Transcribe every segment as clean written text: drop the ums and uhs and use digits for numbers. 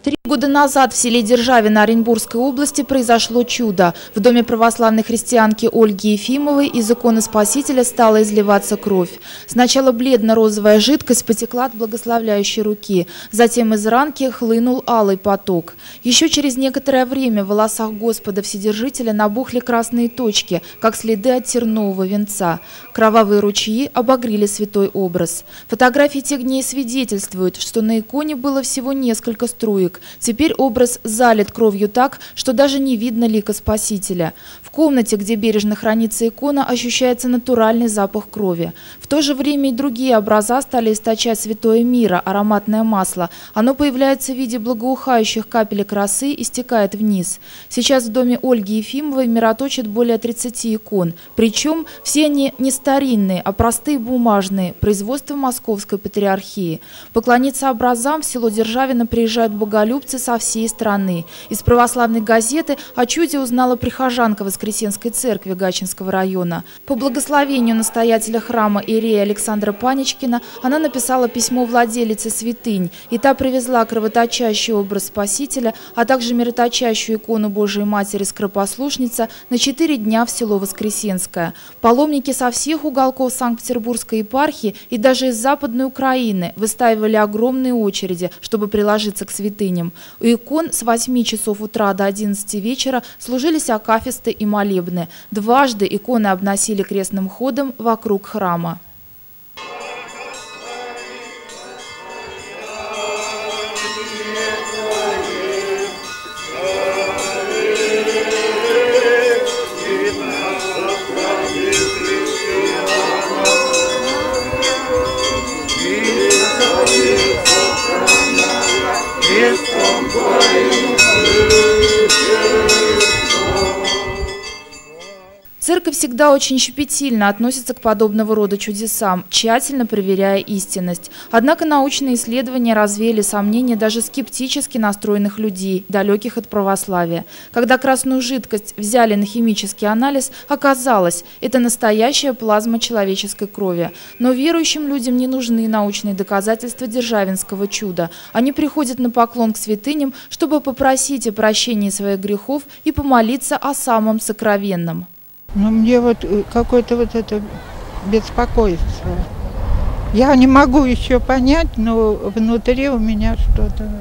3 года назад в селе Державино Оренбургской области произошло чудо. В доме православной христианки Ольги Ефимовой из иконы Спасителя стала изливаться кровь. Сначала бледно-розовая жидкость потекла от благословляющей руки. Затем из ранки хлынул алый поток. Еще через некоторое время в волосах Господа Вседержителя набухли красные точки, как следы от тернового венца. Кровавые ручьи обогрели святой образ. Фотографии тех дней свидетельствуют, что на иконе было всего несколько струек. Теперь образ залит кровью так, что даже не видно лика Спасителя. В комнате, где бережно хранится икона, ощущается натуральный запах крови. В то же время и другие образа стали источать святое мира, ароматное масло. Оно появляется в виде благоухающих капелек росы и стекает вниз. Сейчас в доме Ольги Ефимовой мироточат более 30 икон. Причем все они не старинные, а простые бумажные, производство Московской патриархии. Поклониться образам в село Державино приезжают боголюбцы со всей страны. Из православной газеты о чуде узнала прихожанка Воскресенской церкви Гатчинского района. По благословению настоятеля храма иерея Александра Паничкина она написала письмо владелице святынь, и та привезла кровоточащий образ Спасителя, а также мироточащую икону Божией Матери Скоропослушница на 4 дня в село Воскресенское. Паломники со всех уголков Санкт-Петербургской епархии и даже из Западной Украины выстаивали огромные очереди, чтобы приложиться к святыням. У икон с 8 часов утра до 11 вечера служились акафисты и молебны. Дважды иконы обносили крестным ходом вокруг храма. Церковь всегда очень щепетильно относится к подобного рода чудесам, тщательно проверяя истинность. Однако научные исследования развеяли сомнения даже скептически настроенных людей, далеких от православия. Когда красную жидкость взяли на химический анализ, оказалось, это настоящая плазма человеческой крови. Но верующим людям не нужны научные доказательства державинского чуда. Они приходят на поклон к святыням, чтобы попросить о прощении своих грехов и помолиться о самом сокровенном. Но мне вот какое-то вот это беспокойство. Я не могу еще понять, но внутри у меня что-то.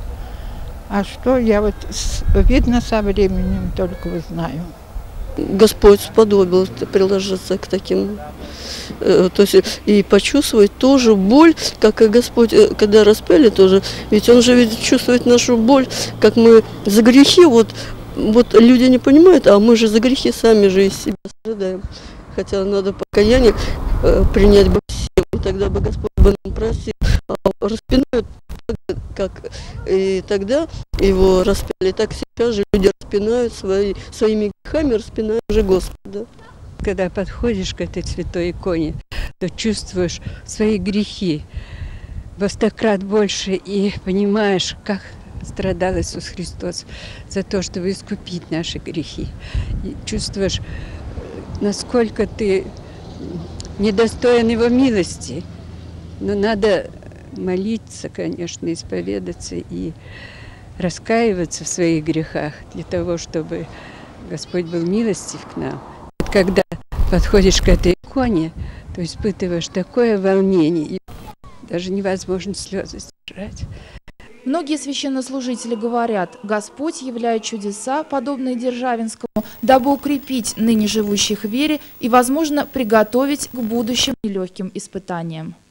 А что, я вот, видно, со временем только узнаю. Господь сподобил приложиться к таким, то есть и почувствовать тоже боль, как и Господь, когда распяли тоже, ведь Он же ведь чувствует нашу боль, как мы за грехи, вот люди не понимают, а мы же за грехи сами же из себя страдаем. Хотя надо покаяние принять бы всем, и тогда бы Господь бы нам простил. А распинают, как и тогда его распяли, так сейчас же люди распинают своими грехами, распинают же Господа. Когда подходишь к этой святой иконе, то чувствуешь свои грехи во 100 крат больше и понимаешь, как страдал Иисус Христос за то, чтобы искупить наши грехи. И чувствуешь, насколько ты недостоин Его милости. Но надо молиться, конечно, исповедаться и раскаиваться в своих грехах для того, чтобы Господь был милостив к нам. Когда подходишь к этой иконе, то испытываешь такое волнение, и даже невозможно слезы сдержать. Многие священнослужители говорят, Господь являет чудеса, подобные Державинскому, дабы укрепить ныне живущих в вере и, возможно, приготовить к будущим нелегким испытаниям.